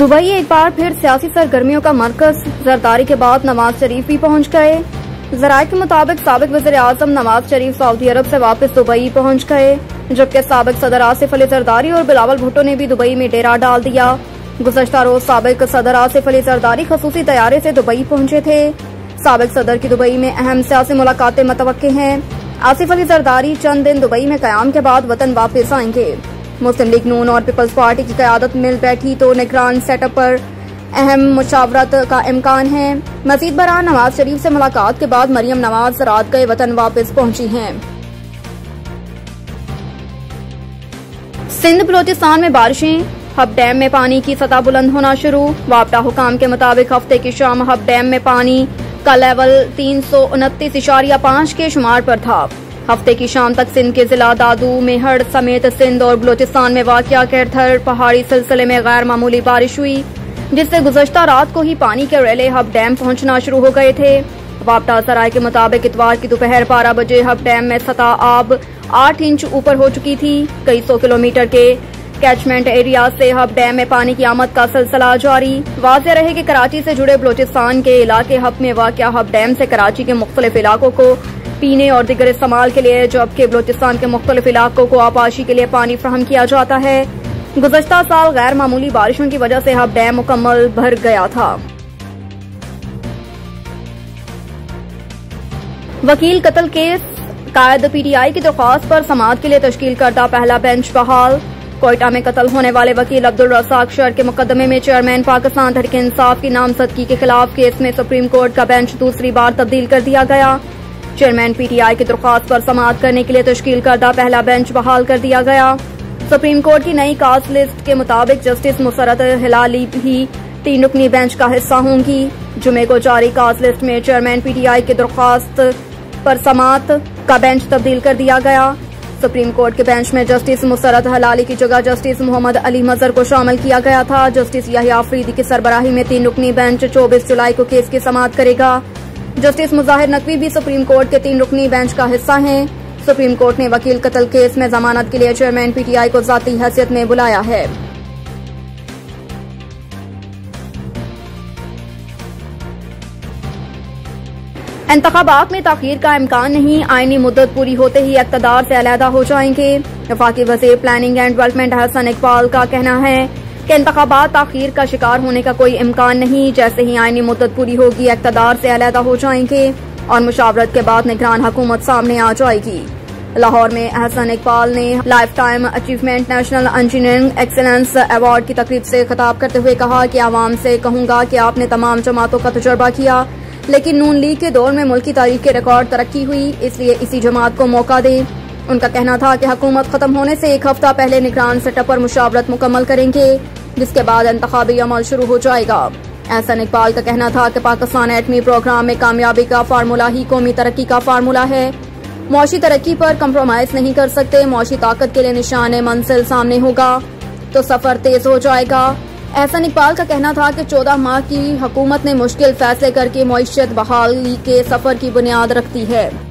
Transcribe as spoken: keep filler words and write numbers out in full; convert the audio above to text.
Dubai एक बार फिर सियासी सरगर्मियों का मरकज। जरदारी के बाद नवाज शरीफ भी पहुंच गए। जराये के मुताबिक साबिक वज़ीर आज़म नवाज शरीफ सऊदी अरब से वापस दुबई पहुंच गए, जबकि साबिक सदर आसिफ अली जरदारी और बिलावल भुट्टो ने भी दुबई में डेरा डाल दिया। गुज़श्ता रोज साबिक सदर आसिफ अली जरदारी खसूसी तैयारे से दुबई पहुंचे थे। साबिक सदर की दुबई में अहम सियासी मुलाकातें मुतवक्के हैं। आसिफ अली जरदारी चंद दिन दुबई में कयाम के बाद वतन वापस आएंगे। मुस्लिम लीग नून और पीपल्स पार्टी की क़यादत मिल बैठी तो निगरान सेटअप पर अहम मुशावरत का इम्कान है। मजीद बरान नवाज शरीफ से मुलाकात के बाद मरियम नवाज रात गए वतन वापस पहुंची हैं। सिंध बलोचिस्तान में बारिशें, हब डैम में पानी की सतह बुलंद होना शुरू। वापडा हुकाम के मुताबिक हफ्ते की शाम हब डैम में पानी का लेवल तीन सौ उनतीस इशारिया पांच के शुमार पर था। हफ्ते की शाम तक सिंध के जिला दादू, मेहड़ समेत सिंध और बलोचिस्तान में वाक़िया कैरथर पहाड़ी सिलसिले में गैर मामूली बारिश हुई, जिससे गुज़श्ता रात को ही पानी के रेले हब डैम पहुंचना शुरू हो गए थे। वापडा सराय के मुताबिक इतवार की दोपहर बारह बजे हब डैम में सतह आब आठ इंच ऊपर हो चुकी थी। कई सौ किलोमीटर के कैचमेंट एरिया से हब डैम में पानी की आमद का सिलसिला जारी। वाज़ेह रहे कि कराची से जुड़े बलोचिस्तान के इलाके हब में वाक़िया हब डैम से कराची के मुख्तलिफ इलाकों को पीने और दीगर इस्तेमाल के लिए, जबकि बलोचिस्तान के मुख्तलिफ इलाकों को आपाशी के लिए पानी फराहम किया जाता है। गुज़श्ता साल गैर मामूली बारिशों की वजह से हब डैम मुकम्मल भर गया था। वकील कत्ल केस, कायद पीटीआई की दरख्वास्त पर समाअत के लिए तश्कील करदा पहला बेंच बहाल। कोयटा में कत्ल होने वाले वकील अब्दुल रज़ाक शर के मुकदमे में चेयरमैन पाकिस्तान तहरीक इंसाफ की नामजदगी के खिलाफ केस में सुप्रीम कोर्ट का बेंच दूसरी बार तब्दील कर दिया गया। चेयरमैन पीटीआई की दरख्वास्त पर समाअत करने के लिए तश्कील करदा पहला बेंच बहाल कर दिया गया। सुप्रीम कोर्ट की नई कास्ट लिस्ट के मुताबिक जस्टिस मुसरत हिलाली भी तीन रुकनी बेंच का हिस्सा होंगी। जुमे को जारी कास्ट लिस्ट में चेयरमैन पीटीआई की दरख्वास्त पर समाअत का बेंच तब्दील कर दिया गया। सुप्रीम कोर्ट के बेंच में जस्टिस मुसरत हिलाली की जगह जस्टिस मोहम्मद अली मजहर को शामिल किया गया था। जस्टिस याहिया अफरीदी की सरबराही में तीन रुकनी बेंच चौबीस जुलाई को केस की समाअत करेगा। जस्टिस मुजाहिर नकवी भी सुप्रीम कोर्ट के तीन रुकनी बेंच का हिस्सा हैं। सुप्रीम कोर्ट ने वकील कत्ल केस में जमानत के लिए चेयरमैन पीटीआई को जाती हैसियत में बुलाया है। इंतखाबात में ताखीर का इम्कान नहीं, आईनी मुद्दत पूरी होते ही इक़्तिदार से अलहदा हो जाएंगे। वफाकी वज़ीर planning and development Hasan Iqbal का कहना है कि इंतखाबात ताखीर का शिकार होने का कोई इम्कान नहीं। जैसे ही आईनी मुद्दत पूरी होगी इक़्तिदार से अलहदा हो जाएंगे और मुशावरत के बाद निगरान हुकूमत सामने आ जाएगी। लाहौर में हसन इकबाल ने lifetime achievement national engineering excellence award की तकरीब से खिताब करते हुए कहा कि आवाम से कहूंगा कि आपने तमाम जमातों का तजुर्बा किया, लेकिन नून लीग के दौर में मुल्क की तारीख के रिकॉर्ड तरक्की हुई, इसलिए इसी जमात को मौका दें। उनका कहना था कि हुकूमत खत्म होने से एक हफ्ता पहले निगरान सेटअप पर मुशावरत मुकम्मल करेंगे, जिसके बाद इंतखाबी अमल शुरू हो जाएगा। एहसन इकबाल का कहना था कि पाकिस्तान एटमी प्रोग्राम में कामयाबी का फार्मूला ही कौमी तरक्की का फार्मूला है। मौशी तरक्की पर कंप्रोमाइज नहीं कर सकते। मौशी ताकत के लिए निशान मंजिल सामने होगा तो सफर तेज हो जाएगा। एहसन इकबाल का कहना था कि चौदह माह की हुकूमत ने मुश्किल फैसले करके मईशत बहाली के सफर की बुनियाद रखती है।